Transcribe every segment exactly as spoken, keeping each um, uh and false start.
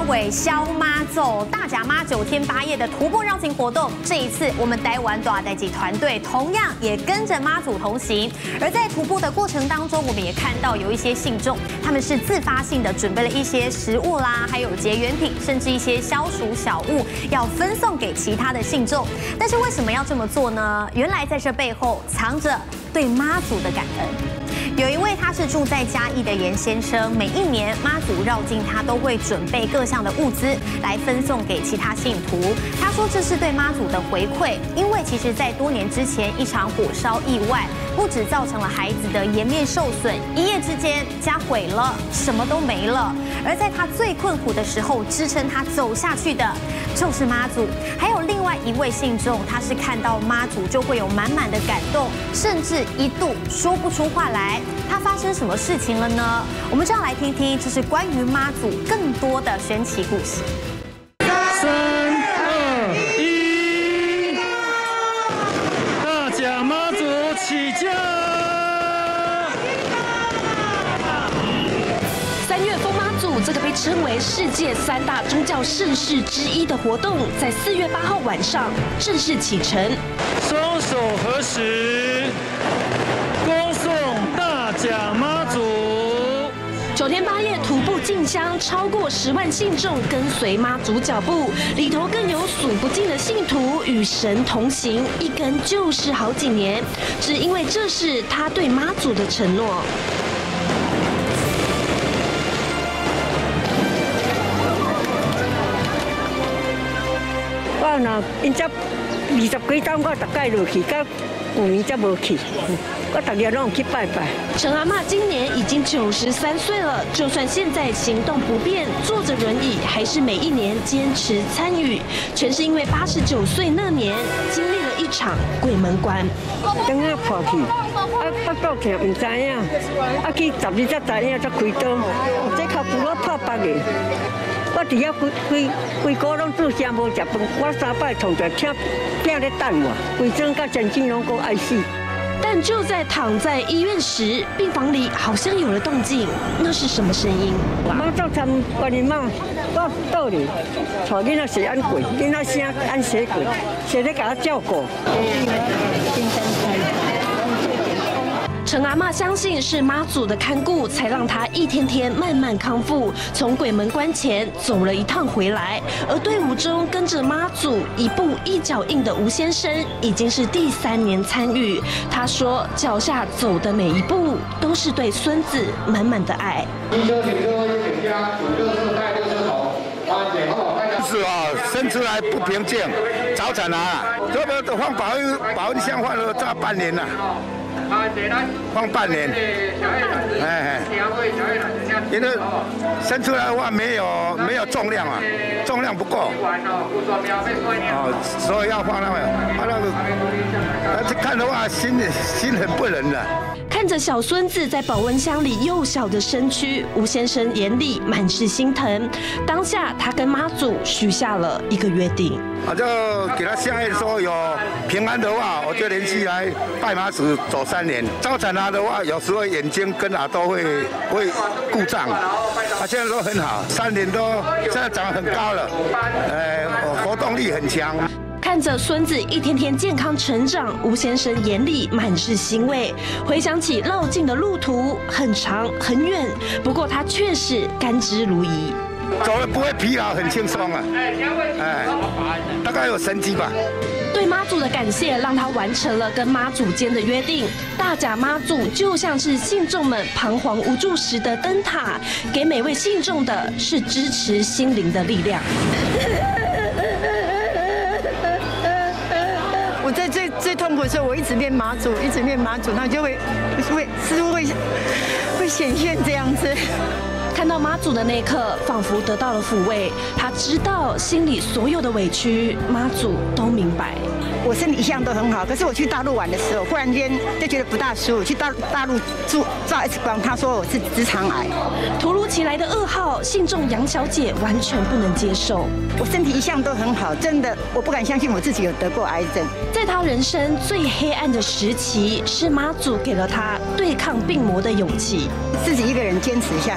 尾消妈祖大甲妈九天八夜的徒步绕境活动，这一次我们台湾大代记团队同样也跟着妈祖同行。而在徒步的过程当中，我们也看到有一些信众，他们是自发性的准备了一些食物啦，还有结缘品，甚至一些消暑小物，要分送给其他的信众。但是为什么要这么做呢？原来在这背后藏着对妈祖的感恩。 有一位他是住在嘉义的严先生，每一年妈祖绕境，他都会准备各项的物资来分送给其他信徒。他说这是对妈祖的回馈，因为其实在多年之前一场火烧意外，不止造成了孩子的颜面受损，一夜之间家毁了，什么都没了。而在他最困苦的时候，支撑他走下去的就是妈祖。还有另外一位信众，他是看到妈祖就会有满满的感动，甚至一度说不出话来。 他发生什么事情了呢？我们就要来听听，这是关于妈祖更多的玄奇故事。 三二一，大甲妈祖起驾！ 三月疯妈祖这个被称为世界三大宗教盛事之一的活动，在四月八号晚上正式启程。 双手合十，恭送大甲妈祖。 九天八夜徒步进香，超过十万信众跟随妈祖脚步，里头更有数不尽的信徒与神同行，一跟就是好几年，只因为这是他对妈祖的承诺。 我若因只二十几天，我大概落去，到有年才无去。我逐日拢有去拜拜。 陈阿嬷今年已经九十三岁了，就算现在行动不便，坐着轮椅，还是每一年坚持参与，全是因为八十九岁那年经历了一场鬼门关。 灯啊破去，啊我倒去唔知影，啊去十二才知影才开刀，这脚骨我破八个。 我伫遐规规规个拢做啥无食饭，我三摆从着请拼咧等我，规整甲神经拢讲爱死。 但就在躺在医院时，病房里好像有了动静，那是什么声音？ 妈做参观的妈，我倒里，带囡仔洗安过，囡仔声安洗过，洗咧甲我照顾。 陈阿嬷相信是妈祖的看顾，才让她一天天慢慢康复，从鬼门关前走了一趟回来。而队伍中跟着妈祖一步一脚印的吴先生，已经是第三年参与。他说，脚下走的每一步都是对孙子满满的爱。 是啊，生出来不平静，早产啊，这个都放保温保温箱放了这半年了。 放半年，哎，因为生出来的话没有没有重量啊，重量不够，哦，所以要放那个，啊那个，这看的话心心很不忍的。 看着小孙子在保温箱里幼小的身躯，吴先生眼里满是心疼。当下他跟妈祖许下了一个约定， 我就给他下愿说有平安的话，我就连续来拜妈祖走三年。早产啊的话，有时候眼睛跟耳朵会会故障，他现在都很好，三年都现在长得很高了，呃，活动力很强。 看着孙子一天天健康成长，吴先生眼里满是欣慰。回想起绕境的路途很长很远，不过他却是甘之如饴。 走了不会疲劳，很轻松啊，哎，大概有神迹吧。 对妈祖的感谢，让他完成了跟妈祖间的约定。大甲妈祖就像是信众们彷徨无助时的灯塔，给每位信众的是支持心灵的力量。 我在最最痛苦的时候，我一直念妈祖，一直念妈祖，那就会会似乎会会显现这样子。 看到妈祖的那一刻，仿佛得到了抚慰。他知道心里所有的委屈，妈祖都明白。 我身体一向都很好，可是我去大陆玩的时候，忽然间就觉得不大舒服。去大大陆住照 X 光，他说我是直肠癌。 突如其来的噩耗，信众杨小姐完全不能接受。 我身体一向都很好，真的，我不敢相信我自己有得过癌症。 在她人生最黑暗的时期，是妈祖给了她对抗病魔的勇气。 自己一个人坚持下去，化疗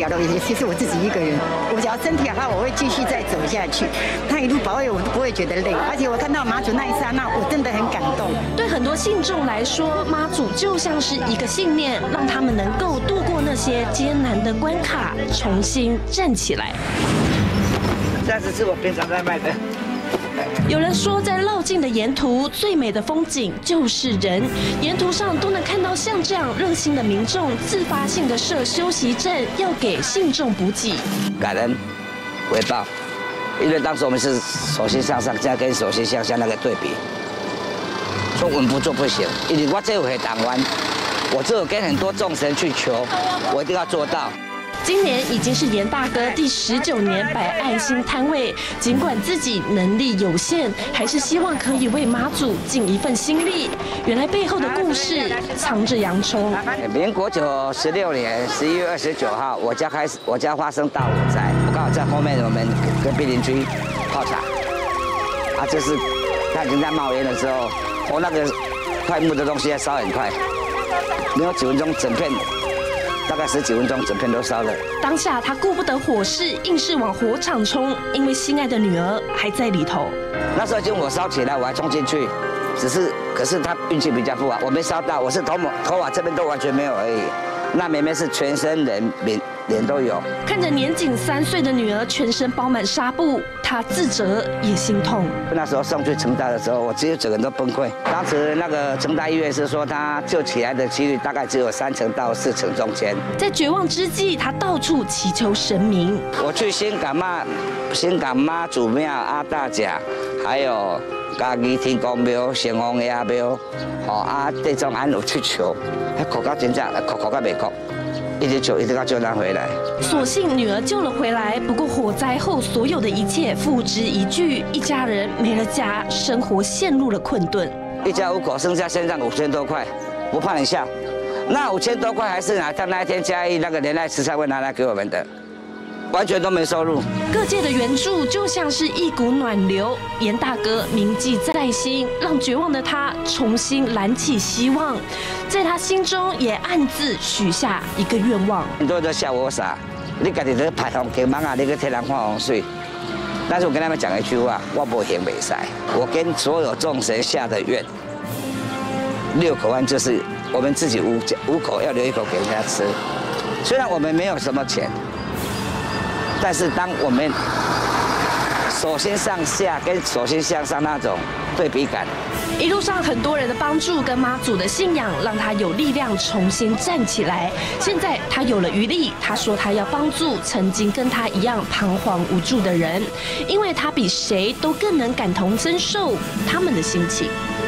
了的，也其实我自己一个人。我只要身体好，我会继续再走下去。他一路保卫我，都不会觉得累。而且我看到妈祖那一刹那，我真的很感动。 对很多信众来说，妈祖就像是一个信念，让他们能够度过那些艰难的关卡，重新站起来。 这样子是我平常在卖的。 有人说，在绕境的沿途，最美的风景就是人。沿途上都能看到像这样热心的民众自发性的设休息站，要给信众补给。 感恩回报，因为当时我们是手心向上，现在跟手心向下那个对比，说稳不做不行。因为我这回党湾，我只有跟很多众神去求，我一定要做到。 今年已经是严大哥第十九年摆爱心摊位，尽管自己能力有限，还是希望可以为妈祖尽一份心力。原来背后的故事藏着洋葱。 民国九十六年十一月二十九号，我家开始，我家发生大火灾，我刚好在后面我们隔壁邻居泡茶，啊，这是他已经在冒烟的时候，我那个快木的东西在烧很快，没有几分钟，整片。大概十几分钟，整片都烧了。 当下他顾不得火势，硬是往火场冲，因为心爱的女儿还在里头。 那时候已经火烧起来，我还冲进去，只是可是他运气比较不好，我没烧到，我是头头发这边都完全没有而已。那妹妹是全身人脸脸都有。 看着年仅三岁的女儿全身包满纱布，他自责也心痛。 那时候送去成大的时候，我只有整个人都崩溃。当时那个成大医院是说，他救起来的几率大概只有三成到四成中间。 在绝望之际，他到处祈求神明。 我去新港妈、新港妈祖庙、阿大甲，还有嘉义天公庙、城隍爷庙，哦啊，这种安有去求，还哭到真正哭哭到袂哭。一直救，一直到救他回来。 所幸女儿救了回来，不过火灾后所有的一切付之一炬，一家人没了家，生活陷入了困顿。 一家五口剩下身上五千多块，不怕你笑。那五千多块还是拿他那一天嘉义那个年代慈善会拿来给我们的，完全都没收入。 各界的援助就像是一股暖流，严大哥铭记在心，让绝望的他重新燃起希望。在他心中也暗自许下一个愿望。 很多人都笑我傻，你家己在排洪给忙啊，你去替人看洪水。但是我跟他们讲一句话，我不行袂使。我跟所有众神下的愿，六口湾就是我们自己五五口要留一口给人家吃。虽然我们没有什么钱，但是当我们手心向下跟手心向上那种对比感。 一路上很多人的帮助跟妈祖的信仰，让他有力量重新站起来。现在他有了余力，他说他要帮助曾经跟他一样彷徨无助的人，因为他比谁都更能感同身受他们的心情。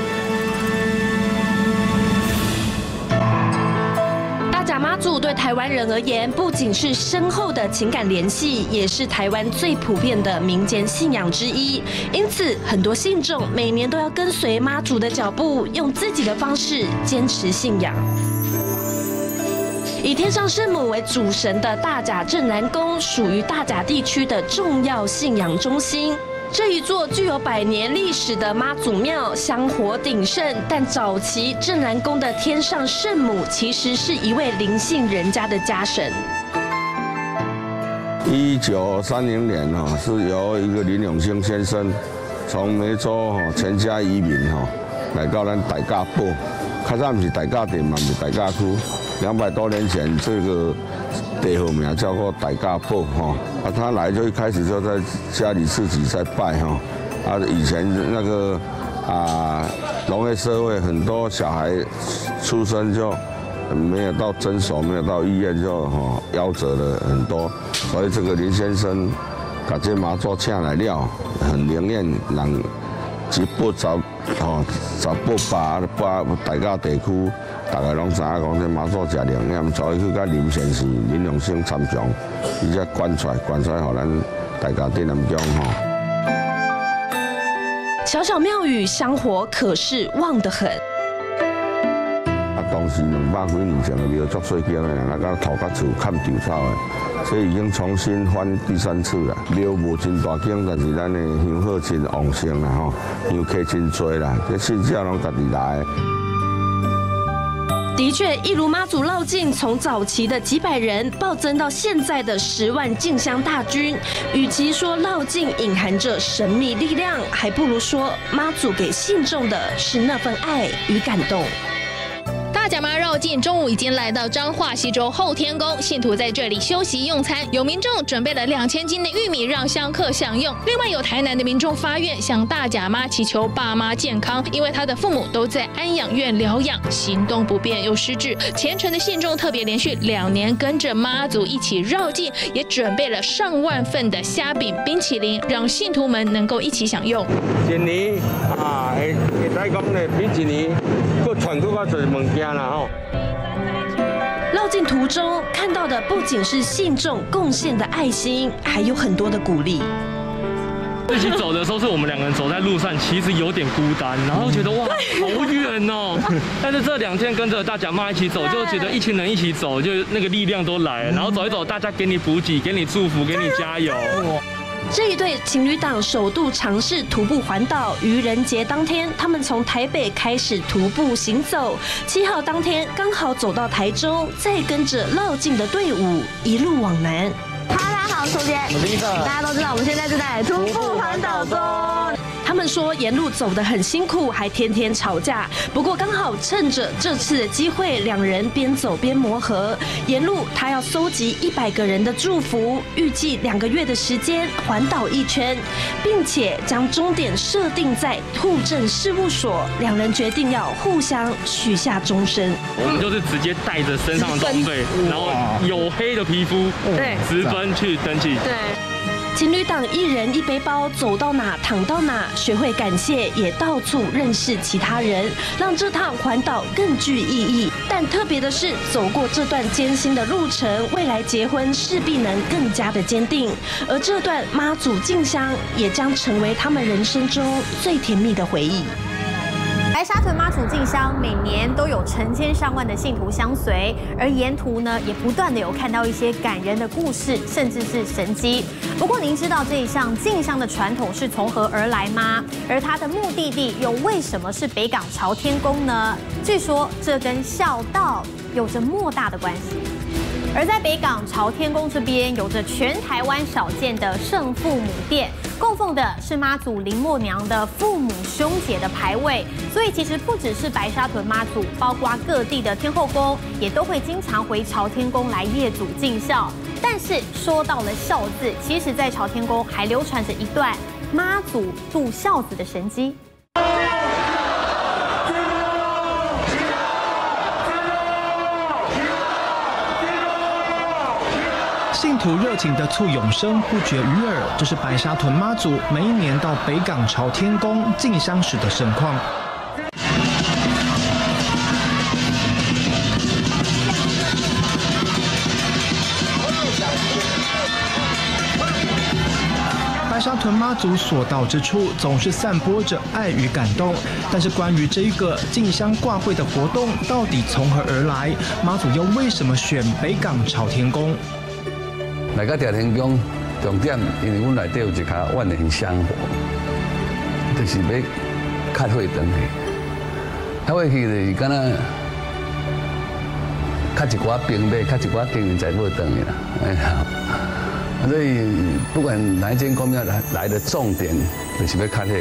大甲妈祖对台湾人而言，不仅是深厚的情感联系，也是台湾最普遍的民间信仰之一。因此，很多信众每年都要跟随妈祖的脚步，用自己的方式坚持信仰。以天上圣母为主神的大甲镇澜宫，属于大甲地区的重要信仰中心。这一座具有百年历史的妈祖庙香火鼎盛，但早期镇澜宫的天上圣母其实是一位林姓人家的家神。 一九三零年哈，是由一个林永兴先生从梅州哈全家移民哈来到咱大甲堡，较早不是大甲镇嘛，不是大甲区。两百多年前，这个地号名叫做大甲堡哈。啊，他来就一开始就在家里自己在拜哈。啊，以前那个啊农业社会很多小孩出生就没有到诊所，没有到医院就哈夭折了很多，所以这个林先生把这麻祖请来了，很灵验，人一八十吼十八八八大甲地区。大家拢知影讲，这妈祖真灵验，所以去甲林先生、林永生参详，伊才灌出来，灌出来，互咱大家镇澜宫吼。 小小庙宇香火可是旺得很。 啊，当时两百几年前的庙足水景的，那个土甲厝砍稻草的，所以已经重新翻第三次了。庙无真大间，但是咱的香火真旺盛啦吼，香客真多啦，这信众拢家己来。 的确，一如妈祖绕境从早期的几百人暴增到现在的十万进香大军，与其说绕境隐含着神秘力量，还不如说妈祖给信众的是那份爱与感动。 大甲妈绕境中午已经来到彰化西州后天宫，信徒在这里休息用餐，有民众准备了两千斤的玉米让香客享用。另外有台南的民众发愿向大甲妈祈求爸妈健康，因为他的父母都在安养院疗养，行动不便又失智。虔诚的信众特别连续两年跟着妈祖一起绕境，也准备了上万份的虾饼、冰淇淋，让信徒们能够一起享用。 今年啊，会会使讲咧，比一年佫传佫较侪物件。 绕境途中看到的不仅是信众贡献的爱心，还有很多的鼓励。 一起走的时候是我们两个人走在路上，其实有点孤单，然后觉得哇好远哦。但是这两天跟着大甲妈一起走，就觉得一群人一起走，就那个力量都来了。然后走一走，大家给你补给，给你祝福，给你加油。 这一对情侣档首度尝试徒步环岛，愚人节当天，他们从台北开始徒步行走，七号当天刚好走到台中，再跟着绕境的队伍一路往南。 大家好，楚姐，大家都知道我们现在是在徒步环岛中。 他们说沿路走得很辛苦，还天天吵架。不过刚好趁着这次的机会，两人边走边磨合。沿路他要搜集一百个人的祝福，预计两个月的时间环岛一圈，并且将终点设定在户政事务所。两人决定要互相许下终身。 我们就是直接带着身上的装备，然后黝黑的皮肤，对，直奔去登记。 对。情侣档一人一背包，走到哪躺到哪，学会感谢，也到处认识其他人，让这趟环岛更具意义。但特别的是，走过这段艰辛的路程，未来结婚势必能更加的坚定。而这段妈祖进香，也将成为他们人生中最甜蜜的回忆。 白沙屯妈祖进香每年都有成千上万的信徒相随，而沿途呢也不断的有看到一些感人的故事，甚至是神迹。不过您知道这一项进香的传统是从何而来吗？而它的目的地又为什么是北港朝天宫呢？据说这跟孝道有着莫大的关系。而在北港朝天宫这边，有着全台湾少见的圣父母殿，供奉的是妈祖林默娘的父母兄姐的牌位。所以其实不只是白沙屯妈祖，包括各地的天后宫，也都会经常回朝天宫来谒祖尽孝。但是说到了孝字，其实在朝天宫还流传着一段妈祖度孝子的神迹。 信徒热情的簇拥声不绝于耳，这是白沙屯妈祖每一年到北港朝天宫进香时的盛况。白沙屯妈祖所到之处，总是散播着爱与感动。但是关于这一个进香挂会的活动，到底从何而来？妈祖又为什么选北港朝天宫？ 来到朝天宫，重点因为阮内底有一卡万年香火，就是要较火灯去。较火去就是敢若较一寡兵马，较一寡经营财宝灯的啦。哎呀，所以不管哪一间公庙来来的重点，就是要较火。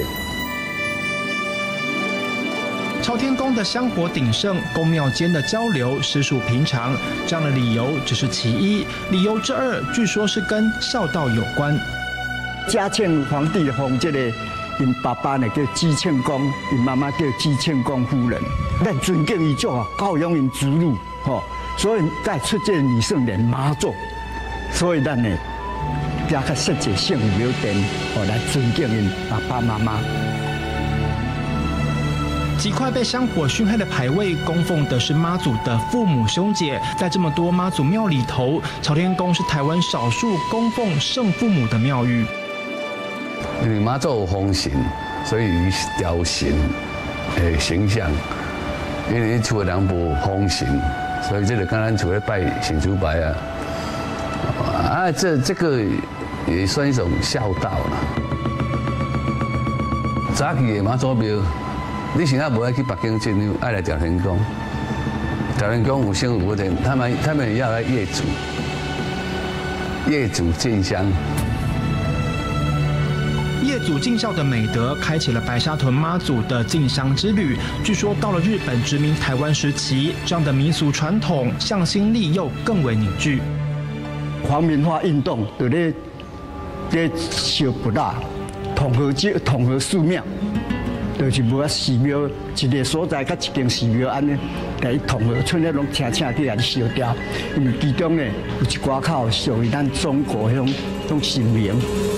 朝天宫的香火鼎盛，宫庙间的交流实属平常。这样的理由只是其一，理由之二，据说是跟孝道有关。 嘉庆皇帝封这个，因爸爸呢叫姬庆公，因妈妈叫姬庆公夫人。咱尊敬伊做教养因子女，吼，所以才出这女圣人妈祖。所以咱呢，加较设置圣庙殿，哦，来尊敬因爸爸妈妈。 几块被香火熏黑的牌位，供奉的是妈祖的父母兄姐。在这么多妈祖庙里头，朝天宫是台湾少数供奉圣父母的庙宇。 因为妈祖有封神，所以伊雕神的形象。因为厝的人无封神，所以这个跟咱厝咧拜神主牌啊，啊，这这个也算一种孝道啦。早期的妈祖庙。你现在无爱去北京进香，爱来朝天宫， 条天宫五星五天，他们他们也要来业主，业主进香。 业祖尽孝的美德，开启了白沙屯妈祖的进香之旅。据说到了日本殖民台湾时期，这样的民俗传统向心力又更为凝聚。 皇民化运动就咧咧烧佛啦，统合即统合寺庙，就是无啊寺庙一个所在，甲一间寺庙安尼来统合出那种请请去来烧掉，因为其中呢有一寡口属于咱中国迄种种神明。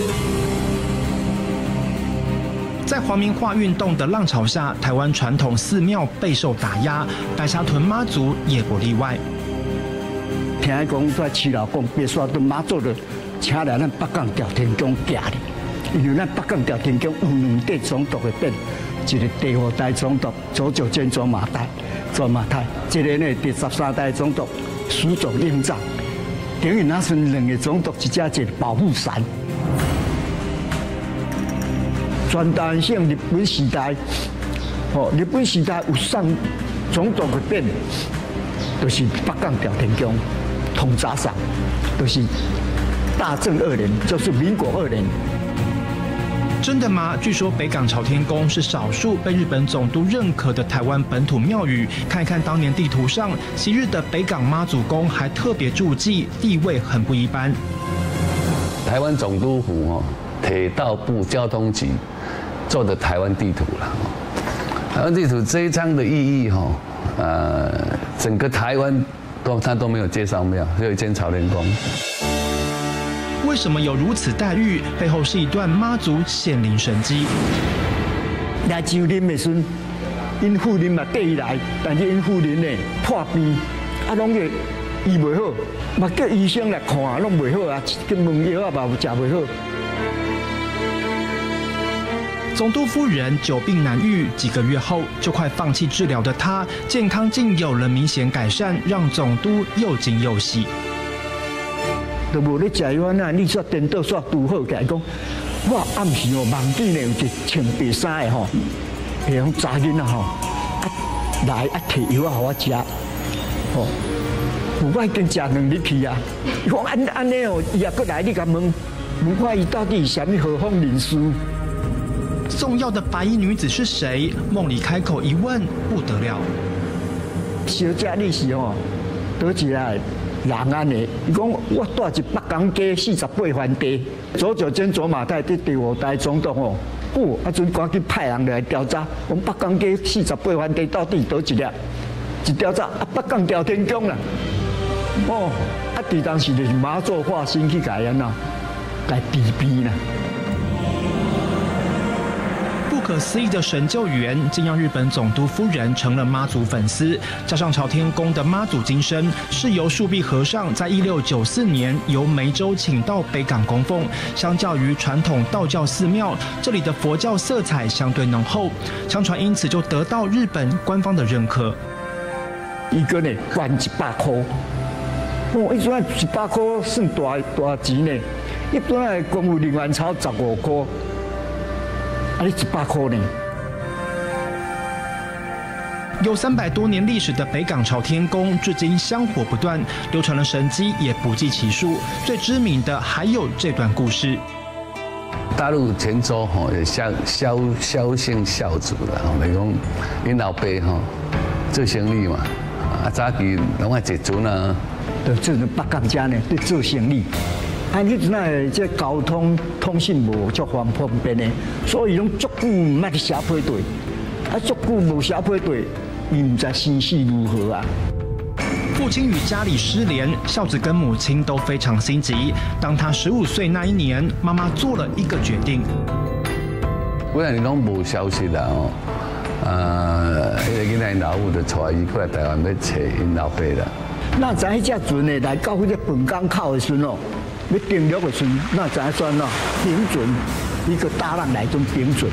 在皇民化运动的浪潮下，台湾传统寺庙备受打压，白沙屯妈祖也不例外。 听讲在市内讲，白沙屯妈祖就请来咱北港朝天宫行哩，因为咱北港朝天宫有两块总督的匾，一个第五代总督左九间左马太，左马太，一个呢第十三代总督苏总英藏，等于那是两个总督一只一个保护伞。传达性日本时代，哦，日本时代有上总督的匾，就是北港朝天宫通查上，就是大正二年，就是民国二年。 真的吗？据说北港朝天宫是少数被日本总督认可的台湾本土庙宇。看一看当年地图上，昔日的北港妈祖宫还特别注记，地位很不一般。 台湾总督府哦，铁道部交通局做的台湾地图了。台湾地图这一张的意义哈，呃，整个台湾都它都没有介绍庙，只有一间朝天宫。 为什么有如此待遇？背后是一段妈祖显灵神迹。 来上林的时阵，因妇人嘛缀伊来，但是因妇人呢破病，啊，拢个医袂好，嘛叫医生来看，拢袂好啊，去问药啊嘛食袂好。 总督夫人久病难愈，几个月后就快放弃治疗的她，健康竟有了明显改善，让总督又惊又喜。 都无咧食药啊，你煞颠倒煞拄好起来讲，我暗时哦梦见咧有一穿白衫的吼，迄种查囡仔吼，啊来啊摕药啊互我食，吼，有我已经食两日去啊。伊讲安安尼哦，伊也搁来，你甲问问看伊到底是啥物何方人士？ 送药的白衣女子是谁？梦里开口一问，不得了。 小姐你是吼，倒一来人安的？伊讲我住一北港街四十八番地，左九间左马太伫第五代总督吼。哦，啊，阵赶紧派人来调查，我们北港街四十八番地到底倒一粒？一调查啊，北港朝天宫啦。哦，啊，伫当时就是妈祖化身去改安呐，来治病啦。 不可思议的神救援，竟让日本总督夫人成了妈祖粉丝。加上朝天宫的妈祖金身是由树壁和尚在一六九四年由梅州请到北港供奉。相较于传统道教寺庙，这里的佛教色彩相对浓厚，相传因此就得到日本官方的认可。 一个呢，捐一百块，哦，一阵一百块算大大钱呢。一般来公务人员钞十五块。啊！你一百块呢？ 有三百多年历史的北港朝天宫，至今香火不断，流传的神迹也不计其数。最知名的还有这段故事： 大陆泉州吼有萧萧萧姓孝祖啦，咪讲因老爸吼做生意嘛，啊早期拢爱坐船啊， 就做北港家呢，在做生意。啊，迄阵啊，这交通通讯无足方方便的，所以拢足久毋捌去写配对，啊，足久无写配对，伊毋知生死如何啊。 父亲与家里失联，孝子跟母亲都非常心急。当他十五岁那一年，妈妈做了一个决定。 几年拢无消息啦哦，呃，迄个囡仔因老母就带伊过来台湾要找因老爸啦。 那知迄只船呢来到迄个本港口的时阵哦。要登陆的时，那怎算哦？平准一个大浪来，就平准。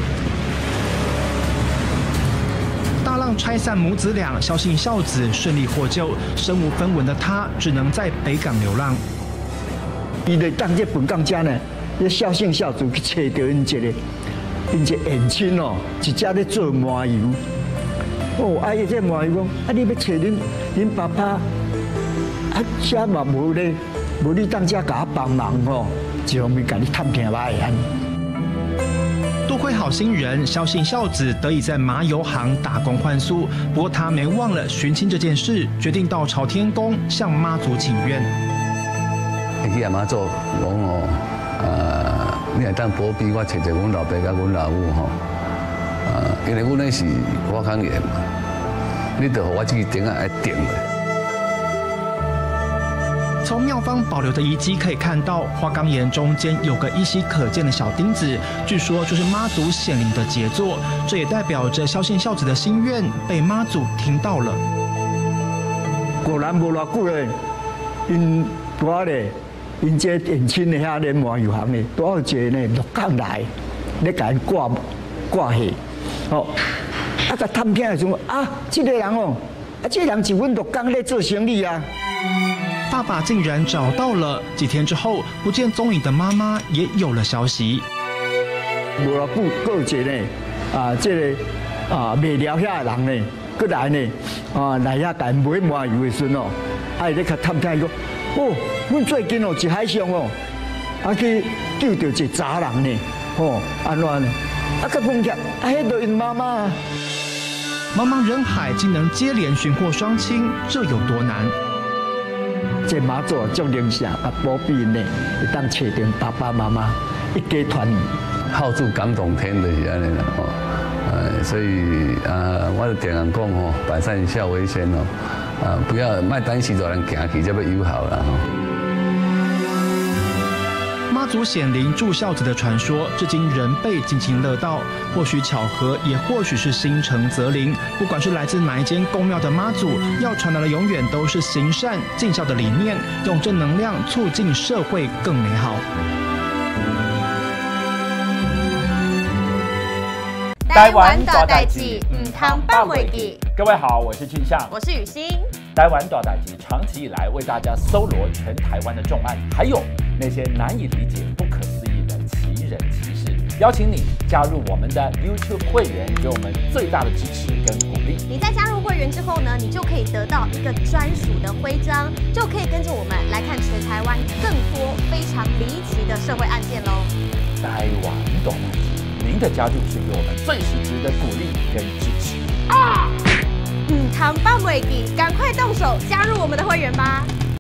大浪拆散母子俩，孝信孝子顺利获救，身无分文的他只能在北港流浪。 伊来当这本港家呢，这孝信孝子去找到因一个，因一个远亲哦，一只咧做麻油， 哦，啊，伊这问伊讲，啊，你要找恁恁爸爸，啊，遮嘛无咧，无你当遮甲我帮忙吼，一方面甲你探听来安。 多亏好心人，萧姓孝子得以在麻油行打工换宿。不过他没忘了寻亲这件事，决定到朝天宫向妈祖请愿。 会去阿妈做讲哦，呃，你若当保庇我，找一阮老爸甲阮老母吼，呃，因为阮那是花岗岩嘛，你得互我这个顶啊来顶的。 从庙方保留的遗迹可以看到，花岗岩中间有个依稀可见的小钉子，据说就是妈祖显灵的杰作。这也代表着萧姓孝子的心愿被妈祖听到了。 果然无偌久咧，因我咧，因这延亲的遐咧麻油行咧，都有一个呢鹿港来，咧甲因挂挂戏，哦，啊甲探听的时候啊，这个人哦，啊这个人是阮鹿港咧做生意啊。 爸爸竟然找到了。几天之后，不见踪影的妈妈也有了消息。 无偌久，过一个呢，啊，这个啊卖了遐人呢，过来呢，啊来遐甲因买麻油的时阵哦，啊伊咧甲探听伊讲，哦，阮最近哦，一海上哦，啊去救到一个查人呢，哦，安怎呢？啊个碰巧，啊迄个因妈妈。 茫茫人海竟能接连寻获双亲，这有多难？ 这妈祖足灵性啊，保庇呢，会当找到爸爸妈妈一家团圆。 好处感动天就是安尼啦，吼，呃，所以啊，我就定人讲吼，百善孝为先哦，啊，不要卖等时就人行去，才要友好啦吼。 妈祖显灵助孝子的传说，至今仍被津津乐道。或许巧合，也或许是心诚则灵。不管是来自哪一间宫庙的妈祖，要传达的永远都是行善尽孝的理念，用正能量促进社会更美好。 台湾大代志，唔通放袂记。各位好，我是俊相， 我是雨欣。 台湾大代志长期以来为大家搜罗全台湾的重案，还有那些难以理解、不可思议的奇人奇事，邀请你加入我们的 YouTube 会员，给我们最大的支持跟鼓励。 你在加入会员之后呢，你就可以得到一个专属的徽章，就可以跟着我们来看全台湾更多非常离奇的社会案件喽。 台湾大代志，您的加入是给我们最实质的鼓励跟支持啊！ 嗯，糖放袂记，赶快动手加入我们的会员吧！